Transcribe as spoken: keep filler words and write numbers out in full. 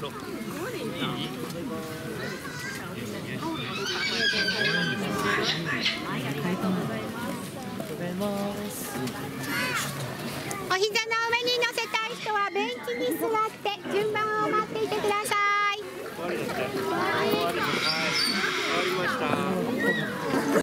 ろう。 お膝の上に乗せたい人はベンチに座って順番を